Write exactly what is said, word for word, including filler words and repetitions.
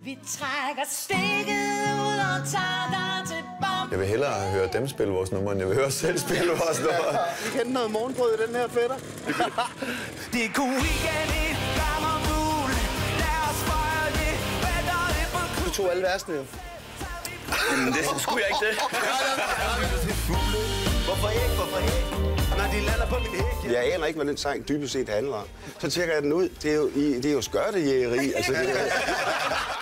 Vi trækker stikket ud og tager dig til bom. Jeg vil hellere høre dem spille vores nummer, end jeg vil høre os selv spille vores nummer. Vi kender noget morgenbrød i den her fætter. Det er god weekend i Gammermul. Lad os fejre det. Du tog alle versene jo. Jamen, det skulle jeg ikke det. Hvorfor ikke? Hvorfor ikke? Når de lander på min hæk. Jeg aner ikke, hvad den sang dybest set handler om. Så tjekker jeg den ud. Det er jo, det er jo skørtejægeri. Altså, det er...